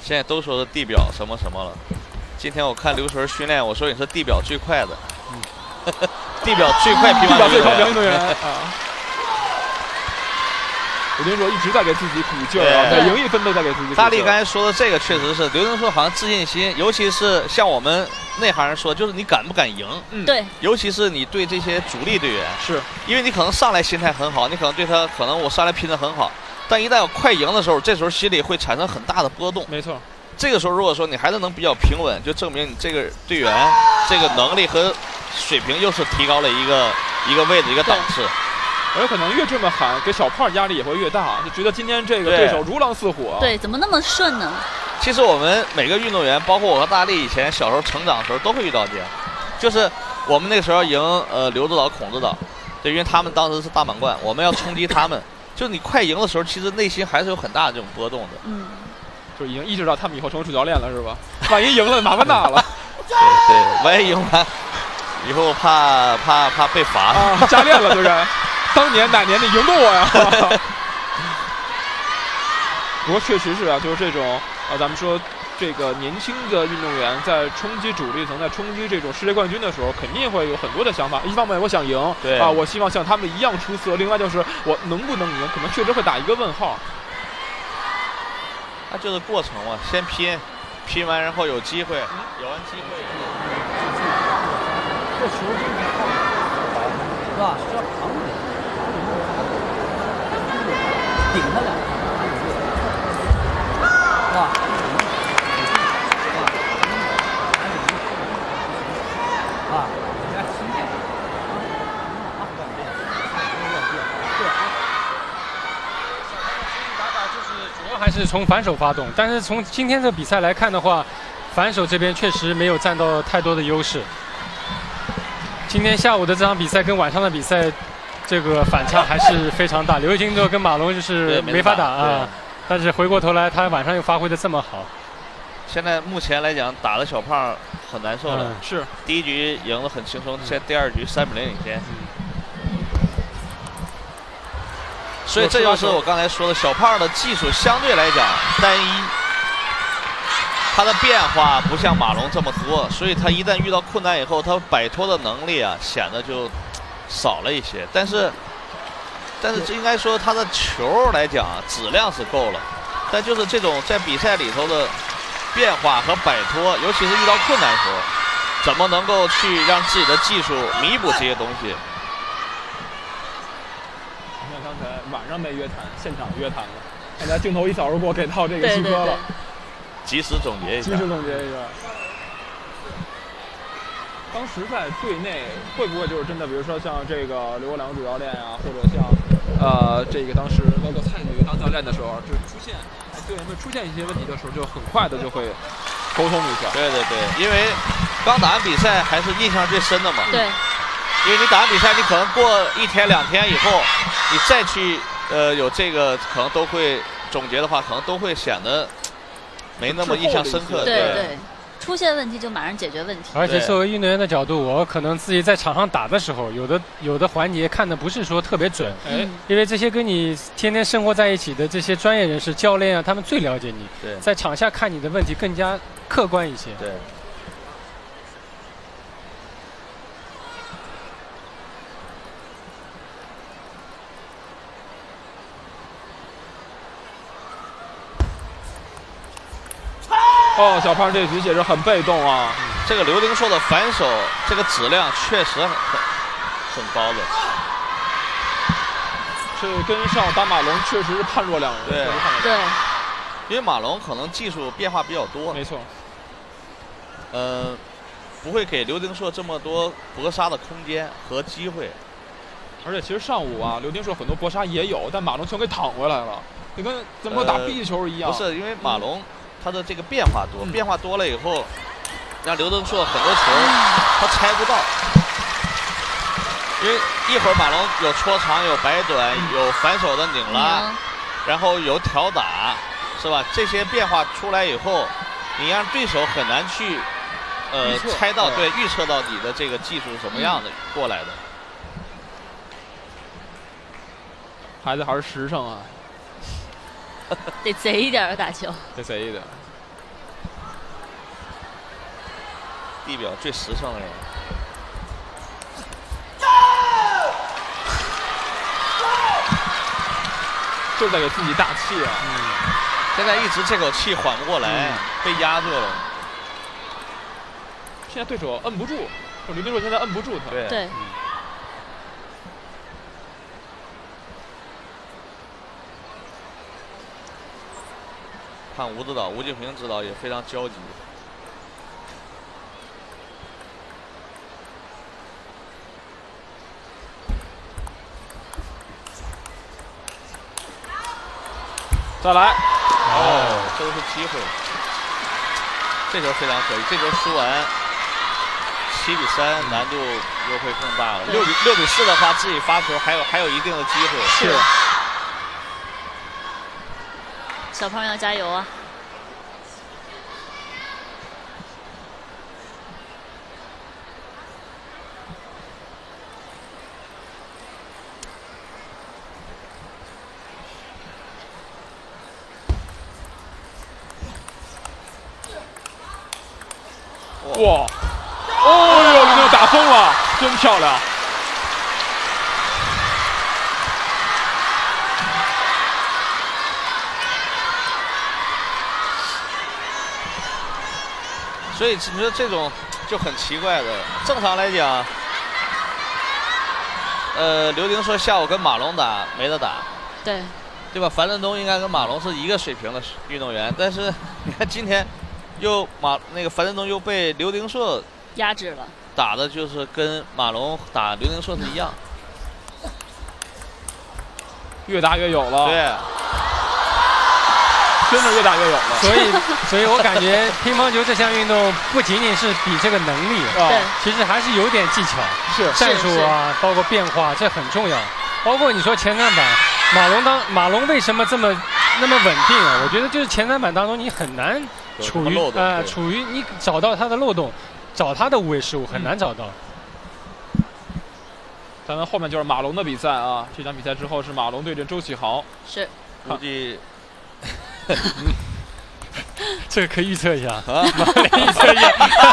现在都说是地表什么什么了。今天我看刘纯训练，我说你是地表最快的，地表最快乒乓球运动员啊。刘丁硕一直在给自己鼓劲儿啊，每赢一分都在给自己鼓劲儿。 大力刚才说的这个确实是刘丁硕好像自信心，尤其是像我们内行人说，就是你敢不敢赢？ 对， 尤其是你对这些主力队员， 是因为你可能上来心态很好，你可能对他可能我上来拼得很好，但一旦有快赢的时候，这时候心里会产生很大的波动。 没错。 这个时候如果说你还是能比较平稳，就证明你这个队员这个能力和水平又是提高了一个位置一个档次。 而可能越这么喊，给小胖压力也会越大，就觉得今天这个对手如狼似虎。 对，怎么那么顺呢？ 其实我们每个运动员，包括我和大力以前小时候成长的时候，都会遇到这样，就是我们那个时候赢刘指导、孔指导，对，因为他们当时是大满贯，我们要冲击他们。就你快赢的时候，其实内心还是有很大的这种波动的。 就已经意识到他们以后成为主教练了，是吧？万一赢了，麻烦大了。 对，万一赢完，以后怕被罚啊，加练了就是。当年哪年你赢过我呀？不过确实是啊，就是这种咱们说这个年轻的运动员在冲击主力层、在冲击这种世界冠军的时候，肯定会有很多的想法。一方面我想赢， 对啊，我希望像他们一样出色；另外就是我能不能赢，可能确实会打一个问号。 那就是过程嘛，先拼完然后有机会，有完机会。 这球是吧？需要扛住点。顶他两下，是吧？啊，人家轻点。 主要还是从反手发动，但是从今天的比赛来看的话，反手这边确实没有占到太多的优势。今天下午的这场比赛跟晚上的比赛。这个反差还是非常大，刘金座跟马龙就是没法打啊，但是回过头来他晚上又发挥的这么好。 现在目前来讲，打的小胖很难受了。 是第一局赢得很轻松，现在第二局3-0领先。所以这就是我刚才说的，小胖的技术相对来讲单一，他的变化不像马龙这么多，所以他一旦遇到困难以后，他摆脱的能力啊显得就少了一些。但是这应该说他的球来讲质量是够了，但就是这种在比赛里头的变化和摆脱，尤其是遇到困难的时候，怎么能够去让自己的技术弥补这些东西？ 你看刚才晚上没约谈，现场约谈了，大家镜头一扫而过，给到这个西哥了。 及时总结一下。 及时总结一下。当时在队内会不会就是真的，比如说像这个刘国梁主教练啊，或者像这个当时包括蔡女当教练的时候，就出现队员们出现一些问题的时候，就很快的就会沟通一下。 对对对，因为刚打完比赛还是印象最深的嘛。 对。 因为你打完比赛，你可能过1天2天以后，你再去有这个可能都会总结的话，可能都会显得没那么印象深刻。 对对。出现问题就马上解决问题。 而且作为运动员的角度，我可能自己在场上打的时候，有的环节看的不是说特别准，因为这些跟你天天生活在一起的这些专业人士、教练啊，他们最了解你，在场下看你的问题更加客观一些。 对。 哦，小胖这局其实很被动啊。 这个刘丁硕的反手，这个质量确实很高的。 这跟上打马龙确实是判若两人。 对。 因为马龙可能技术变化比较多。 没错。 不会给刘丁硕这么多搏杀的空间和机会。 而且其实上午啊，刘丁硕很多搏杀也有，但马龙全给躺回来了，就跟怎么打壁球一样。 不是，因为马龙。他的这个变化多，变化多了以后，让刘丁硕很多球他猜不到，因为一会儿马龙有戳长，有摆短，有反手的拧拉，然后有挑打，是吧？这些变化出来以后，你让对手很难去猜到，对，预测到你的这个技术是什么样的过来的。 孩子还是实诚啊。 得贼一点打球， 得贼一点。 地表最实诚的人。 就是在给自己打气啊！ 现在一直这口气缓不过来，被压住了。 现在对手摁不住，刘丁硕现在摁不住他。 对。 看吴指导，吴敬平指导也非常焦急。 再来， 这都是机会。这球非常可以，这球输完7比3，难度又会更大了。6比4的话，自己发球还有一定的机会。 是。 小胖要加油啊！ 哇！哦呦，刘丁打疯了，真漂亮！ 所以你说这种就很奇怪的。正常来讲，刘丁说下午跟马龙打没得打，对吧？樊振东应该跟马龙是一个水平的运动员，但是你看今天又樊振东又被刘丁硕压制了， 打的就是跟马龙打刘丁硕是一样， 越打越有了。 对。 真的越打越有了， 所以我感觉乒乓球这项运动不仅仅是比这个能力，其实还是有点技巧，战术啊，包括变化，这很重要。包括你说前三板，马龙为什么那么稳定啊？我觉得就是前三板当中你很难处于你找到他的漏洞，找他的无谓失误很难找到。 咱们后面就是马龙的比赛啊，这场比赛之后是马龙对阵周启豪， 是估计。 这个可以预测一下啊！ 预测一下。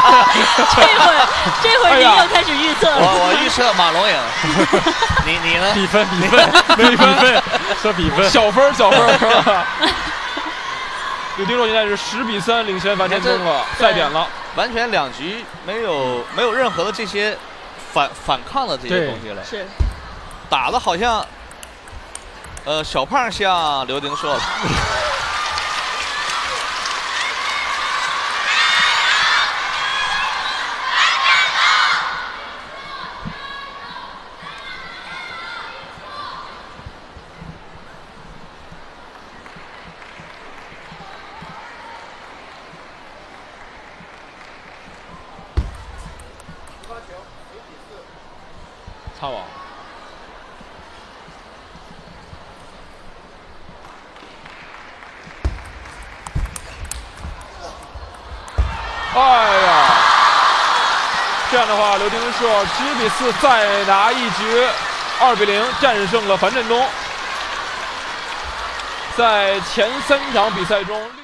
这会儿您又开始预测了。 我预测马龙赢。你呢？ 比分，说比分。 小分。刘丁硕现在是10比3领先樊振东了，赛点了。 完全2局没有任何的这些反抗的这些东西了。 是。 打的好像。小胖像刘丁硕了。 擦网。哎呀，这样的话，刘丁硕10比4再拿一局，2比0战胜了樊振东。在前3场比赛中。